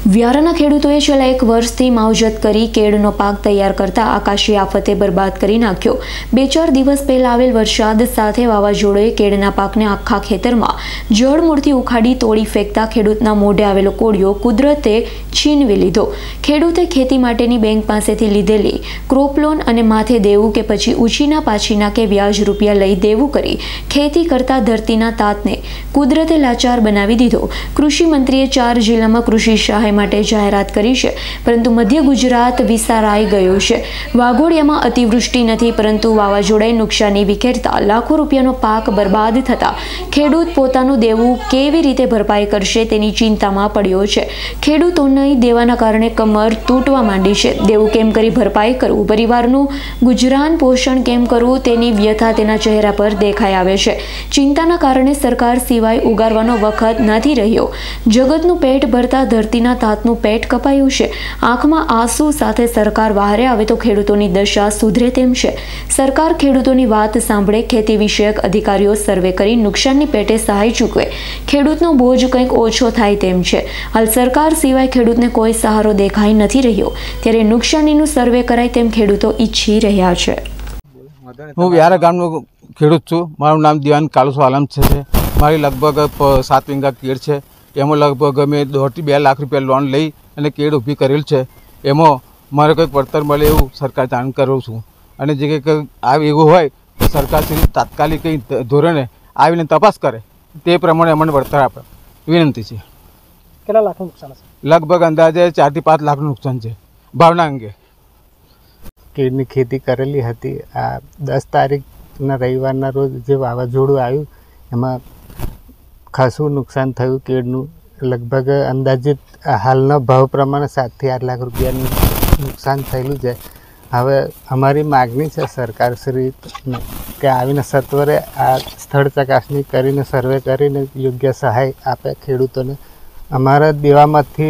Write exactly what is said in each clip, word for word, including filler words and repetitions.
વ્યારાના ખેડૂતોએ છેલ્લા એક વર્ષથી માવજત કરી કેળનો પાક તૈયાર કરતા આકાશી આફતે બરબાદ કરી નાખ્યો। બે ચાર દિવસ પહેલા આવેલ વરસાદ સાથે વાવાઝોડોએ કેળના પાકને આખા ખેતરમાં જળમૂળથી ઉખાડી તોડી ફેંકતા ખેડૂતના મોઢે આવેલો કોળિયો કુદરતે છીનવી લીધો। ખેડૂતે ખેતી માટેની બેંક પાસેથી લીધેલી ક્રોપ લોન અને માથે દેવું કે પછી ઉછીના પાછીના કે વ્યાજ રૂપિયા લઈ દેવું કરી ખેતી કરતા ધરતીના તાતને કુદરતે લાચાર બનાવી દીધો। કૃષિ મંત્રીએ ચાર જિલ્લામાં કૃષિ સહાય માટે જાહેરાત કરી છે, પરંતુ મધ્ય ગુજરાત વિસારાઈ ગયું છે। વાઘોડિયામાં અતિવૃષ્ટિ નથી, પરંતુ વાવાઝોડાએ નુકસાની વિખેરતા લાખો રૂપિયાનો પાક બરબાદ થતા ખેડૂત પોતાનું દેવું કેવી રીતે ભરપાઈ કરશે તેની ચિંતામાં પડ્યો છે। ખેડૂતોને દેવાના કારણે કમર તૂટવા માંડી છે। દેવું કેમ કરી ભરપાઈ કરવું, પરિવારનું ગુજરાન પોષણ કેમ કરવું તેની વ્યથા તેના ચહેરા પર દેખાઈ આવે છે। ચિંતાના કારણે સરકાર સિવાય ઉગારવાનો વખત નથી રહ્યો। જગતનું પેટ ભરતા ધરતીના તાતનું પેટ કપાયું છે। આંખમાં આંસુ સાથે સરકાર બહારે આવે તો ખેડૂતોની દશા સુધરે તેમ છે। સરકાર ખેડૂતોની વાત સાંભળે, ખેતી વિષયક અધિકારીઓ સર્વે કરી નુકસાનની પેટે સહાય ચૂકવે, ખેડૂતનો બોજ કંઈક ઓછો થાય તેમ છે। હાલ સરકાર સિવાય ખેડૂતને કોઈ સહારો દેખાઈ નથી રહ્યો, ત્યારે નુકસાનીનું સર્વે કરાય તેમ ખેડૂતો ઈચ્છી રહ્યા છે। હું વ્યારા ગામનો ખેડૂત છું। મારું નામ દિવાન કાલુસો આલમ છે। મારી લગભગ સાત વીંગા કેળ છે। એમાં લગભગ અમે દોઢથી બે લાખ રૂપિયા લોન લઈ અને કેળ ઊભી કરેલ છે। એમાં મારે કંઈક વળતર મળે એવું સરકાર જાણ કરું છું, અને જે કંઈક આવે એવું હોય તો સરકાર તાત્કાલિક કંઈ ધોરણે આવીને તપાસ કરે તે પ્રમાણે અમને વળતર આપે વિનંતી છે। કેટલા લાખનું નુકસાન હશે? લગભગ અંદાજે ચારથી પાંચ લાખનું નુકસાન છે ભાવના અંગે। કેળની ખેતી કરેલી હતી। આ દસ તારીખના રવિવારના રોજ જે વાવાઝોડું આવ્યું એમાં ખાસું નુકસાન થયું કેળનું। લગભગ અંદાજિત હાલના ભાવ પ્રમાણે સાતથી આઠ લાખ રૂપિયાનું નુકસાન થયેલું છે। હવે અમારી માગણી છે સરકારશ્રી કે આવીને સત્વરે આ સ્થળ ચકાસણી કરીને સર્વે કરીને યોગ્ય સહાય આપે ખેડૂતોને। અમારા દેવામાંથી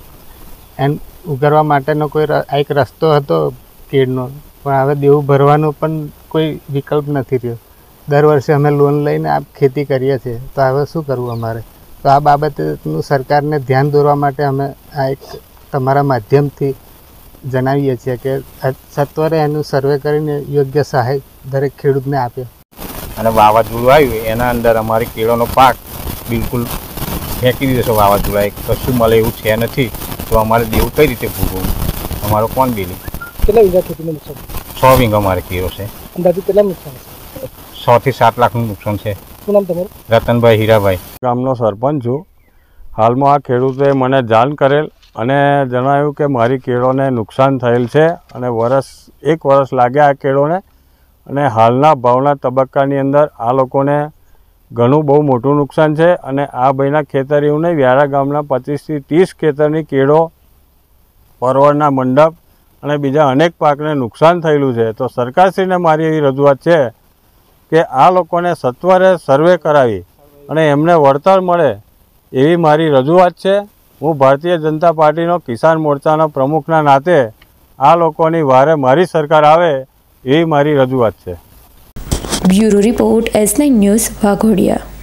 એન ઉગારવા માટેનો કોઈ એક રસ્તો હતો કેળનો, પણ હવે દેવું ભરવાનો પણ કોઈ વિકલ્પ નથી રહ્યો। દર વર્ષે અમે લોન લઈને આ ખેતી કરીએ છીએ, તો હવે શું કરવું અમારે? તો આ બાબતનું સરકારને ધ્યાન દોરવા માટે અમે આ એક તમારા માધ્યમથી જણાવીએ છીએ કે સત્વરે એનું સર્વે કરીને યોગ્ય સહાય દરેક ખેડૂતને આપે। અને વાવાઝોડું આવ્યું એના અંદર અમારી કેળોનો પાક બિલકુલ ફેંકી દીધો છે। વાવાઝોડાએ કશું મળે એવું છે નથી, તો અમારે દેવું કઈ રીતે ભૂગવું? અમારો કોણ બિલી? કેટલા વીઘા ખેતીમાં નુકસાન? છ વીઘા અમારે કેળો છે। અંદાજે કેટલા નુકસાન છે? છ થી સાત લાખનું નુકસાન છે। શું નામ તમારું? રતનભાઈ હીરાભાઈ, ગામનો સરપંચ છું। હાલમાં આ ખેડૂતે મને જાણ કરેલ અને જણાવ્યું કે મારી કેળોને નુકસાન થયેલ છે અને વરસ એક વર્ષ લાગ્યા આ કેળોને, અને હાલના ભાવના તબક્કાની અંદર આ લોકોને ઘણું બહુ મોટું નુકસાન છે। અને આ ભાઈના ખેતર એવું નહીં, વ્યારા ગામના પચીસથી ત્રીસ ખેતરની કેળો, પરવળના મંડપ અને બીજા અનેક પાકને નુકસાન થયેલું છે। તો સરકારશ્રીને મારી એવી રજૂઆત છે કે આ લોકોને સત્વરે સર્વે કરાવી અને એમને વળતર મળે એવી મારી રજૂઆત છે। હું ભારતીય જનતા પાર્ટીનો કિસાન મોરચાના પ્રમુખના નાતે આ લોકોની વારે મારી સરકાર આવે એવી મારી રજૂઆત છે। Bureau report, S nine news, Waghodia.